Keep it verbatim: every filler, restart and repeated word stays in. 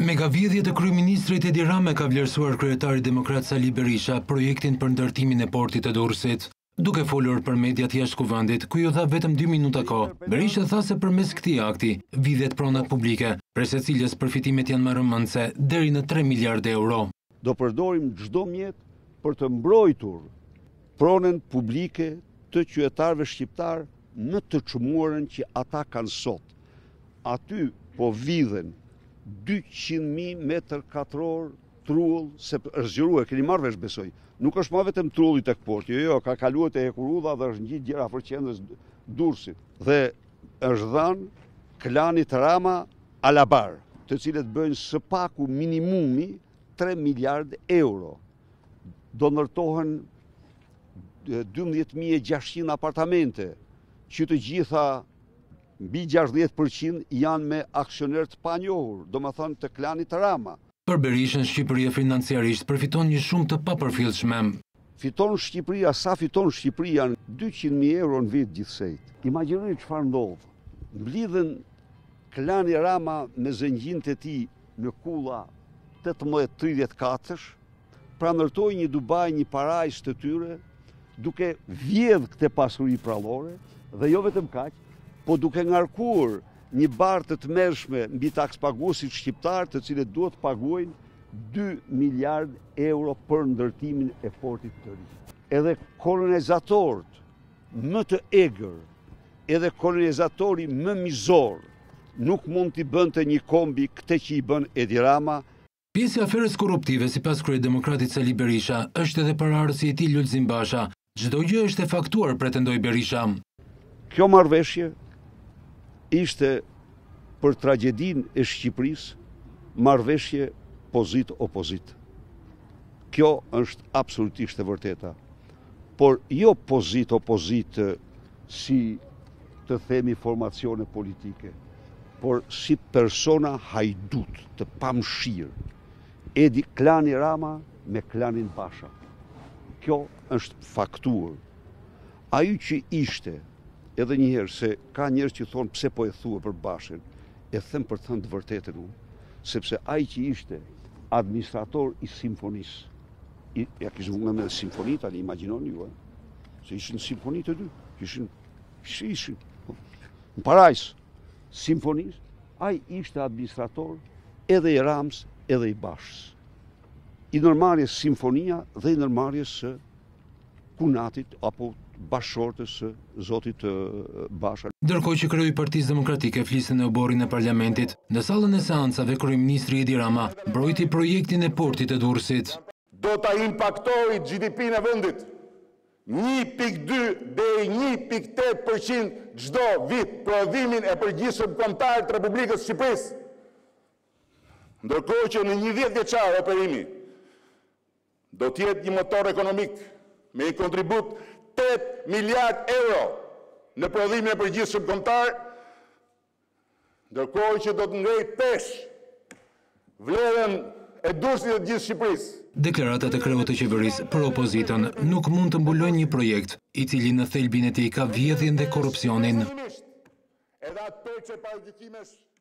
Me gavjedhje të kryeministrit Edi Rame ka vlerësuar kryetari demokrat Sali Berisha projektin për ndërtimin e portit të Durrësit. Duke folur për mediat jashtë kuvendit, ku ju dha vetëm dy minuta kohë, Berisha tha se përmes këtij akti vidhet pronat publike, prej së cilës përfitimet janë më rëmendëse deri në tre miliardë euro. Do përdorim çdo mjet për të mbrojtur pronën publike të qytetarëve shqiptar në të çmuarën që ata kanë sot. Aty po vidhen dyqind mijë metër katror trull, se është zgjeruar, keni marrë vesh besoj. Nuk është më vetëm trulli tek porti, jo, jo, ka kaluar te Hekurudha dhe është ngjit gjëra afër qendrës Durrësit. Dhe është dhënë klanit Rama Alabar, të cilët bëjnë së paku minimumi tre miliardë euro. Do ndërtohen dymbëdhjetë mijë e gjashtëqind apartamente, që të gjitha mbi gjashtëdhjetë përqind janë me aksioner të panjohur, domethënë të klanit Rama. Për Berishën, Shqipëria financiarisht përfiton një shumë të papërfillshme. Fiton Shqipëria, sa fiton Shqipëria në dyqind mijë euro në vit gjithsejt. Imagjinoni çfarë ndodh. Mblidhen klani Rama me zëngjinët e tij në kulla tetëmbëdhjetë tridhjetë katësh, pra ndërtojnë një Dubai, një parajs të tyre, duke vjedh këtë pasuri prallore, dhe jo vetëm kaq, po duke ngarkuar një barë të tmerrshme mbi takspaguesit shqiptar, të cilët duhet paguajnë dy miliardë euro për ndërtimin e portit të ri. Edhe kolonizatorët më të egër, edhe kolonizatori më mizor, nuk mund t'i bënte një kombi këtë që i bën Edi Rama. Pjesë e aferës korruptive sipas kryedemokratit Sali Berisha është edhe pararësi i tij Lulzim Basha. Çdo gjë është e faktuar, pretendoi Berisha. Kjo marrëveshje ishte për tragedinë e Shqipërisë marrëveshje pozit-opozit. Kjo është absolutisht e vërteta. Por jo pozit-opozit si të themi formacione politike, por si persona hajdut të pamëshirë. Edi klani Rama me klanin Basha. Kjo është faktuar. Ai që ishte, edhe njëherë, se ka njerëz që thonë pse po e thua për Bashën, e them për thënë të vërtetën unë, sepse ai që ishte administrator i simfonisë, i, ja kishë vënë me simfoni, tani imagjinoni ju, se ishin simfoni të dy, ishin, ishin, në parajs simfonisë, ai ishte administrator edhe i Ramës, edhe i Bashës. I nërmarrjes simfonia dhe i nërmarrjes së kunatit apo bashkëshortës së zotit Basha. Ndërkohë që kryoi i Partisë Demokratike flisën në oborrin e parlamentit, në sallën e seancave kryeministri Edi Rama mbrojti projektin e portit të Durrësit. Do ta impaktojë G D P-n e vendit një pikë dy deri një pikë tetë përqind çdo vit, prodhimin e përgjithshëm kombëtar të Republikës së Shqipërisë. Ndërkohë që në një dhjetë vjeçar operimi do të jetë një motor ekonomik me një kontribut tetë miliardë euro në prodhimin e përgjithshëm kombëtar, ndërkohë që do të ngrej pesh vlerën e Durrësit të gjithë Shqipërisë. Deklaratat e kreut të qeverisë për opozitën nuk mund të mbulojnë një projekt i cili në thelbin e tij ka vjedhjen dhe korrupsionin. Edhe atë që paradikimesh